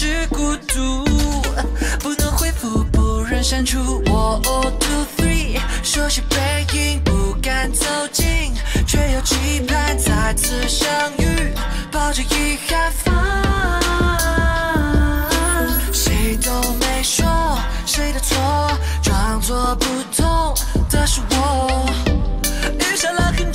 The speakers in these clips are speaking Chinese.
是孤独，不能恢复，不忍删除。1、2、3，熟悉背影不敢走近，却又期盼再次相遇，抱着遗憾谁都没说谁的错，装作不痛的是我，雨下了很久，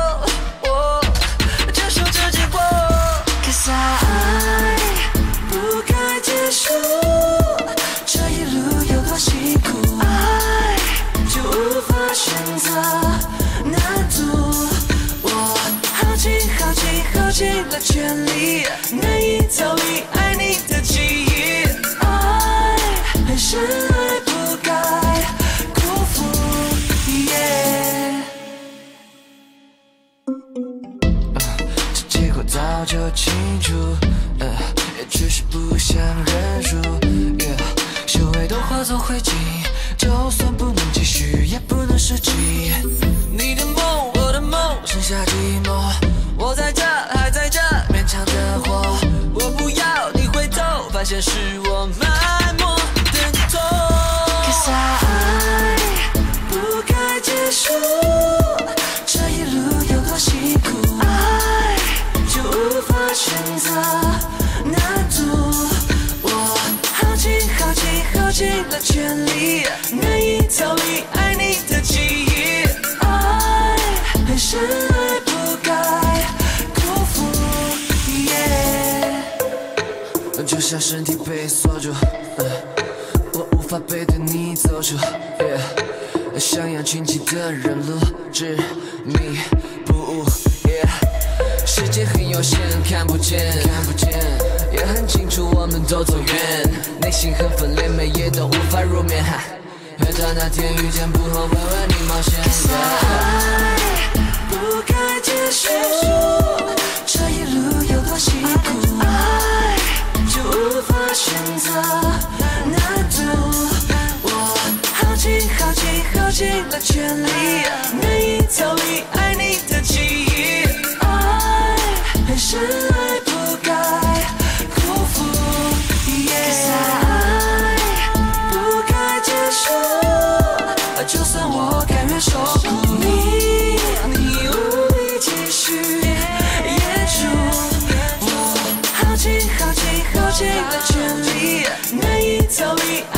接受这结果。Cause爱不该结束，这一路有多辛苦，爱就无法选择难度。我耗尽耗尽耗尽了全力，难以逃离爱你的记忆。爱很深，爱不该辜负。这结果早就清楚，也只是不想认输。修为都化作灰烬，就算不能继续，也不能失去。你的梦，我的梦，剩下寂寞。我在这，还在这，勉强的活。我不要你回头，发现是我埋没的痛。Cause爱不该结束，这一路有多辛苦，爱就无法选择难度。我耗尽耗尽耗尽了全力，难以逃离爱你的记忆。爱很深，爱不该辜负。就像身体被锁住，我无法背对你走出。像样群起的人路，执迷不悟。世界很有限，看不见，也很清楚我们都走远，内心很分裂，每夜都无法入眠。回到那天遇见，不后悔为你冒险。爱不该结束，这一路有多辛苦，爱就无法选择难度。我耗尽耗尽耗尽了全力，难以逃离爱你的记忆。爱很深，爱不该辜负。爱不该结束，就算我甘愿受苦，你无力继续演出。我耗尽耗尽耗尽了全力，难以逃离。